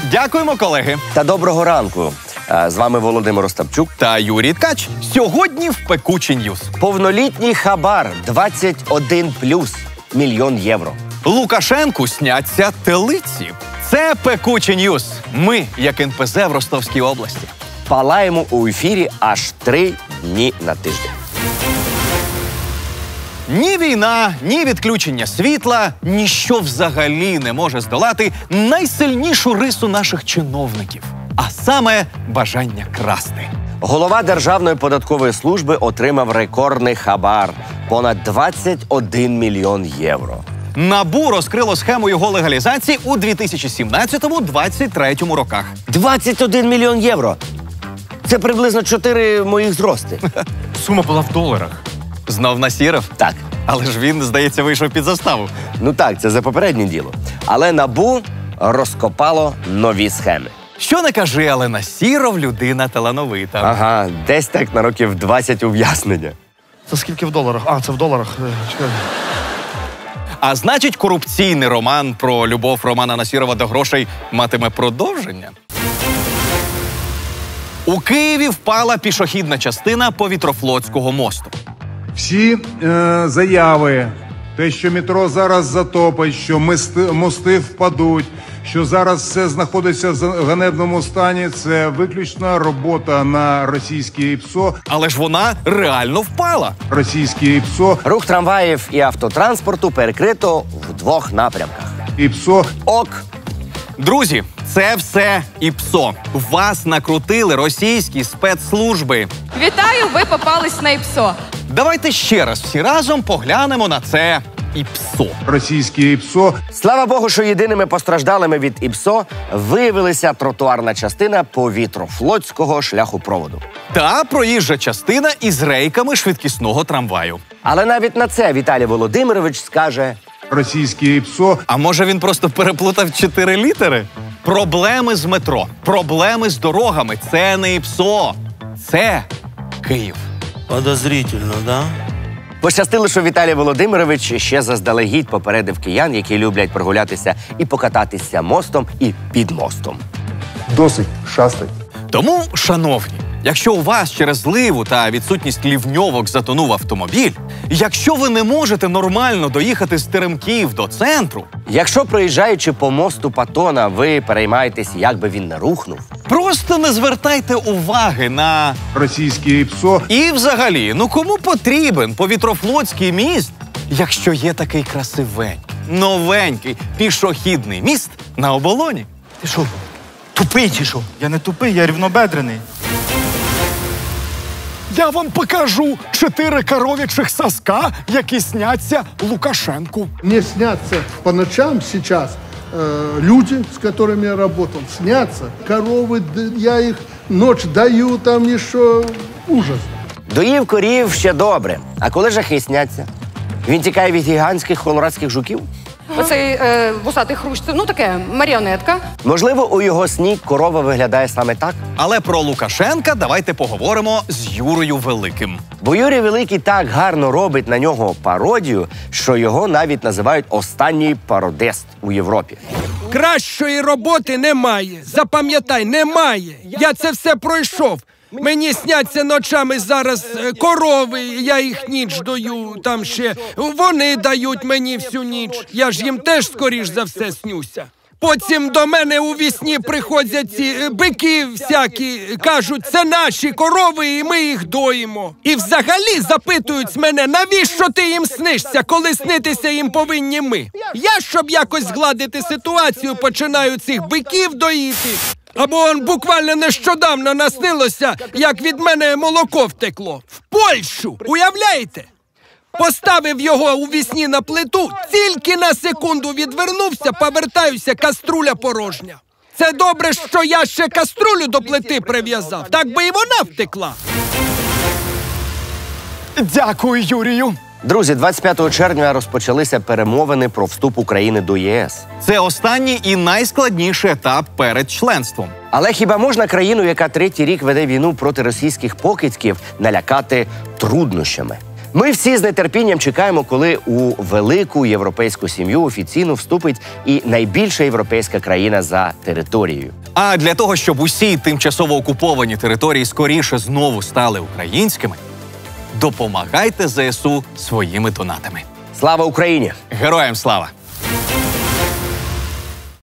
Дякуємо, колеги. Та доброго ранку. З вами Володимир Остапчук та Юрій Ткач. Сьогодні в Пекучі Ньюс. Повнолітній хабар 21+, мільйон євро. Лукашенку сняться телиці. Це Пекучі Ньюс. Ми, як НПЗ в Ростовській області. Палаємо у ефірі аж 3 дні на тиждень. Ні війна, ні відключення світла, ніщо взагалі не може здолати найсильнішу рису наших чиновників. А саме бажання красти. Голова Державної податкової служби отримав рекордний хабар – понад 21 мільйон євро. НАБУ розкрило схему його легалізації у 2017-2023 роках. 21 мільйон євро! Це приблизно 4 моїх зрости. Сума була в доларах. Знов насірив? Так. Але ж він, здається, вийшов під заставу. Ну так, це за попереднє діло. Але НАБУ розкопало нові схеми. Що не кажи, але Насіров людина талановита. Ага, десь так на років 20 ув'язнення. Це скільки в доларах? А, це в доларах. Чекай. А значить, корупційний роман про любов Романа Насірова до грошей матиме продовження? У Києві впала пішохідна частина Повітрофлотського мосту. Всі заяви, те, що метро зараз затопить, що мости впадуть, що зараз все знаходиться в ганебному стані, це виключно робота на російське ІПСО. Але ж вона реально впала. Російське ІПСО. Рух трамваїв і автотранспорту перекрито в 2 напрямках. ІПСО. Ок. Друзі, це все ІПСО. Вас накрутили російські спецслужби. Вітаю, ви попались на ІПСО. Давайте ще раз всі разом поглянемо на це ІПСО. Російське ІПСО. Слава Богу, що єдиними постраждалими від ІПСО виявилася тротуарна частина Повітрофлотського шляхопроводу. Та проїжджа частина із рейками швидкісного трамваю. Але навіть на це Віталій Володимирович скаже: російське ІПСО. А може він просто переплутав 4 літери? Проблеми з метро, проблеми з дорогами – це не ІПСО. Це Київ. Подозрительно, да? Пощастило, що Віталій Володимирович ще заздалегідь попередив киян, які люблять прогулятися і покататися мостом і під мостом. Досить шастать. Тому, шановні, якщо у вас через зливу та відсутність лівньовок затонув автомобіль, якщо ви не можете нормально доїхати з Теремків до центру, якщо, проїжджаючи по мосту Патона, ви переймаєтесь, як би він не рухнув, просто не звертайте уваги на російське ІПСО. І взагалі, ну кому потрібен Повітрофлотський міст, якщо є такий красивенький, новенький пішохідний міст на оболоні? Ти що, тупий чи що? Я не тупий, я рівнобедрений. Я вам покажу 4 коров'ячих соска, які сняться Лукашенку. Мне снятся по ночам сейчас люди, с которыми я работал, снятся. Коровы, я их ночь даю, там еще ужас. доїв корів ще добре. А коли жахи сняться? Він тікає від гігантських колорадських жуків? Оцей вусатий хрущ, ну таке, маріонетка. Можливо, у його сні корова виглядає саме так? Але про Лукашенка давайте поговоримо з Юрою Великим. Бо Юрій Великий так гарно робить на нього пародію, що його навіть називають останній пародист у Європі. Кращої роботи немає. Запам'ятай, немає. Я це все пройшов. Мені сняться ночами зараз корови, я їх ніч даю, там ще вони дають мені всю ніч. Я ж їм теж скоріш за все снюся. Потім до мене у вісні приходять ці бики всякі, кажуть, це наші корови і ми їх доїмо. І взагалі запитують мене, навіщо ти їм снишся, коли снитися їм повинні ми. Я, щоб якось згладити ситуацію, починаю цих биків доїти. Або он буквально нещодавно наснилося, як від мене молоко втекло. В Польщу! Уявляєте? Поставив його у вісні на плиту, тільки на секунду відвернувся, повертаюся, каструля порожня. Це добре, що я ще каструлю до плити прив'язав, так би і вона втекла. Дякую, Юрію. Друзі, 25 червня розпочалися перемовини про вступ України до ЄС. Це останній і найскладніший етап перед членством. Але хіба можна країну, яка 3-й рік веде війну проти російських покидьків, налякати труднощами? Ми всі з нетерпінням чекаємо, коли у велику європейську сім'ю офіційно вступить і найбільша європейська країна за територією. А для того, щоб усі тимчасово окуповані території скоріше знову стали українськими, допомагайте ЗСУ своїми донатами. Слава Україні! Героям слава!